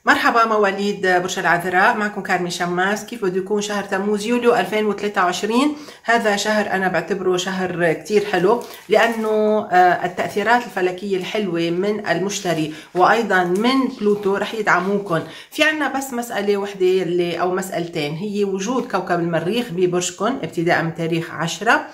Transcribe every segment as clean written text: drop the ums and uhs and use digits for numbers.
مرحبا مواليد برج العذراء، معكم كارمي شماس. كيف بده يكون شهر تموز يوليو 2023؟ هذا شهر أنا بعتبره شهر كتير حلو، لأنه التأثيرات الفلكية الحلوة من المشتري وأيضا من بلوتو رح يدعموكم. في عنا بس مسألة وحدة أو مسألتين، هي وجود كوكب المريخ ببرجكم ابتداء من تاريخ 10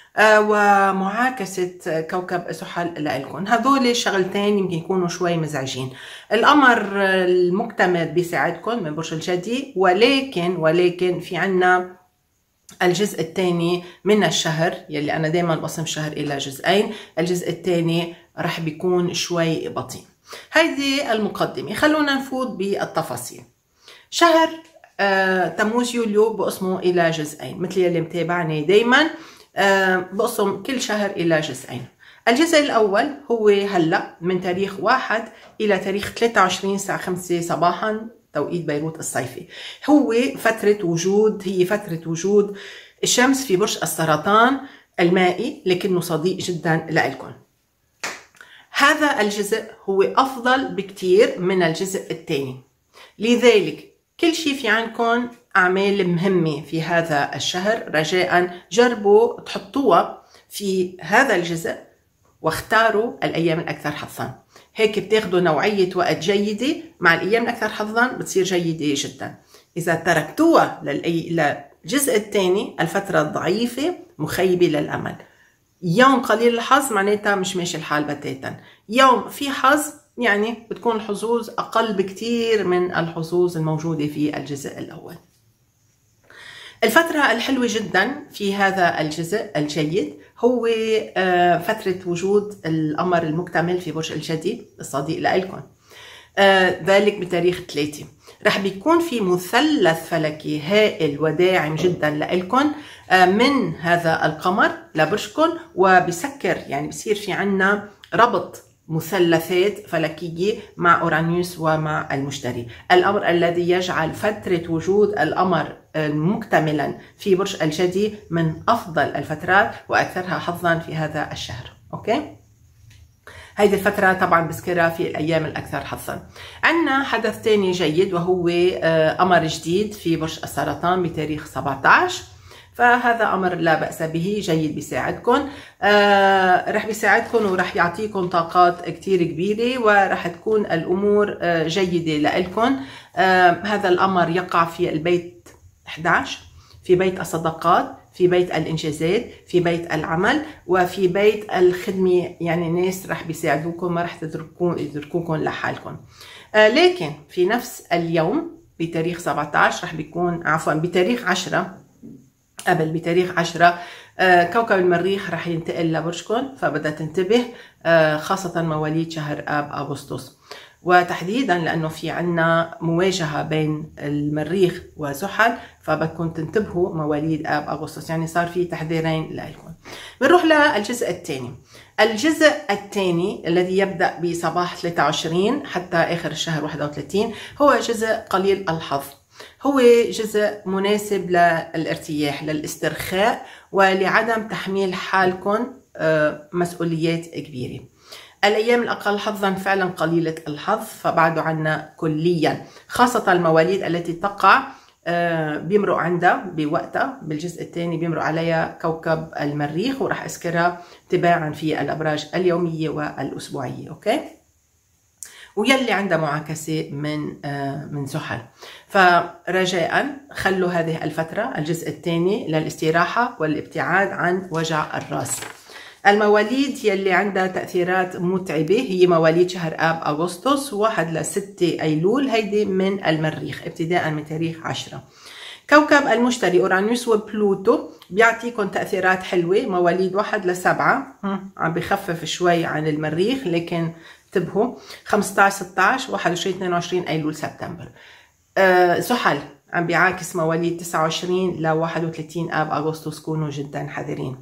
ومعاكسة كوكب زحل لإلكم. هذول الشغلتين يمكن يكونوا شوي مزعجين. القمر المكتمل بيساعدكم من برج الجدي، ولكن في عنا الجزء الثاني من الشهر يلي أنا دايما بقسم الشهر إلى جزئين، الجزء الثاني رح بيكون شوي بطيء. هيدي المقدمة، خلونا نفوت بالتفاصيل. شهر تموز يوليو بقسمه إلى جزئين، مثل يلي متابعني دايما بقسم كل شهر إلى جزئين. الجزء الأول هو هلأ من تاريخ 1 إلى تاريخ 23 الساعة 5 صباحا توقيت بيروت الصيفي. هي فترة وجود الشمس في برج السرطان المائي، لكنه صديق جدا لإلكم. هذا الجزء هو أفضل بكتير من الجزء الثاني، لذلك كل شيء في عندكم أعمال مهمة في هذا الشهر، رجاء جربوا تحطوها في هذا الجزء واختاروا الأيام الأكثر حظا. هيك بتاخدوا نوعية وقت جيدة، مع الأيام الأكثر حظا بتصير جيدة جدا. إذا تركتوها للجزء الثاني، الفترة الضعيفة مخيبة للأمل. يوم قليل الحظ معناتها مش ماشي الحال بتاتا، يوم في حظ يعني بتكون الحظوظ أقل بكتير من الحظوظ الموجودة في الجزء الأول. الفترة الحلوة جدا في هذا الجزء الجيد هو فترة وجود القمر المكتمل في برج الجدي الصديق لإلكم، ذلك بتاريخ 3. رح بيكون في مثلث فلكي هائل وداعم جدا لإلكم من هذا القمر لبرجكم، وبسكر يعني بصير في عنا ربط مثلثات فلكية مع أورانيوس ومع المشتري، الأمر الذي يجعل فترة وجود القمر مكتملا في برج الجدي من أفضل الفترات وأكثرها حظا في هذا الشهر. أوكي؟ هيدي الفترة طبعا بذكرها في الأيام الأكثر حظا. عندنا حدث ثاني جيد وهو قمر جديد في برج السرطان بتاريخ 17، فهذا أمر لا بأس به، جيد بيساعدكم، رح بيساعدكم ورح يعطيكم طاقات كتير كبيرة، ورح تكون الأمور جيدة لإلكم. هذا الأمر يقع في البيت 11، في بيت الصداقات، في بيت الإنجازات، في بيت العمل، وفي بيت الخدمة، يعني ناس رح بيساعدوكم، ما رح تتركوكم لحالكم. لكن في نفس اليوم بتاريخ 17 رح بيكون بتاريخ 10 بتاريخ 10 كوكب المريخ رح ينتقل لبرجكم، فبدها تنتبه خاصة مواليد شهر آب أغسطس، وتحديدا لأنه في عنا مواجهة بين المريخ وزحل، فبدكم تنتبهوا مواليد آب أغسطس، يعني صار في تحذيرين لكم. بنروح للجزء الثاني. الجزء الثاني الذي يبدأ بصباح 23 حتى آخر الشهر 31 هو جزء قليل الحظ، هو جزء مناسب للارتياح، للاسترخاء، ولعدم تحميل حالكم مسؤوليات كبيرة. الأيام الأقل حظا فعلا قليلة الحظ، فبعدوا عنا كليا، خاصة المواليد التي تقع بيمرق عندها بوقتها بالجزء الثاني بيمرق عليها كوكب المريخ، ورح أذكرها تباعا في الأبراج اليومية والأسبوعية. أوكي؟ ويلي عندها معاكسة من زحل، فرجاء خلوا هذه الفترة الجزء الثاني للاستراحة والابتعاد عن وجع الراس. المواليد يلي عندها تأثيرات متعبة هي مواليد شهر آب أغسطس 1 ل 6 أيلول، هيدي من المريخ ابتداء من تاريخ 10. كوكب المشتري أورانيوس وبلوتو بيعطيكم تأثيرات حلوة، مواليد 1 ل 7 عم بخفف شوي عن المريخ، لكن انتبهوا 15 16 21 22 أيلول سبتمبر. زحل عم بيعاكس مواليد 29 ل 31 آب أغسطس، كونوا جدا حذرين.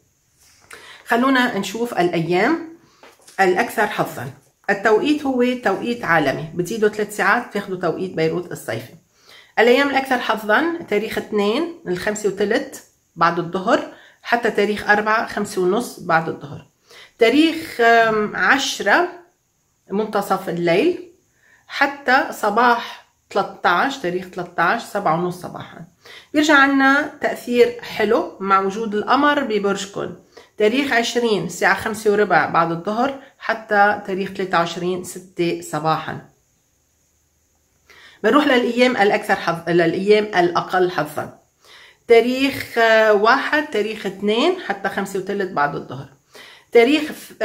خلونا نشوف الأيام الأكثر حظا. التوقيت هو توقيت عالمي، بتزيدوا 3 ساعات تاخدوا توقيت بيروت الصيفي. الأيام الأكثر حظا تاريخ 2 5:03 بعد الظهر حتى تاريخ 4 5:30 بعد الظهر. تاريخ 10 منتصف الليل حتى صباح 13 تاريخ 13 7:30 صباحا. بيرجع عنا تأثير حلو مع وجود القمر ببرجكم تاريخ 20 الساعة 5:15 بعد الظهر حتى تاريخ 23 6 صباحا. بنروح للأيام الأقل حظا. تاريخ 1 تاريخ 2 حتى 5:15 بعد الظهر. تاريخ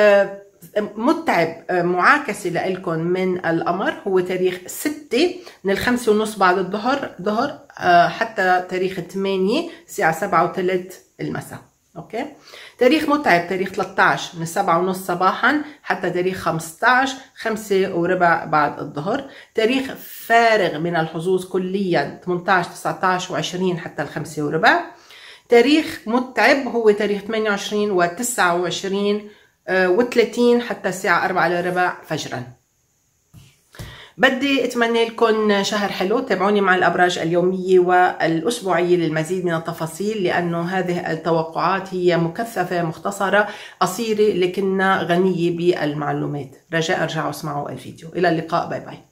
متعب معاكسة لإلكم من القمر هو تاريخ 6 من 5:30 بعد الظهر حتى تاريخ 8 الساعة 7:03 المساء. اوكي. تاريخ متعب تاريخ 13 من 7:30 صباحا حتى تاريخ 15 5:15 بعد الظهر. تاريخ فارغ من الحظوظ كليا 18 19 و20 حتى 5:15. تاريخ متعب هو تاريخ 28 و29 و30 حتى الساعة 4:15 فجرا. بدي اتمنى لكم شهر حلو. تابعوني مع الابراج اليوميه والاسبوعيه للمزيد من التفاصيل، لانه هذه التوقعات هي مكثفه مختصره قصيره لكنها غنيه بالمعلومات. رجاء ارجعوا اسمعوا الفيديو. الى اللقاء. باي باي.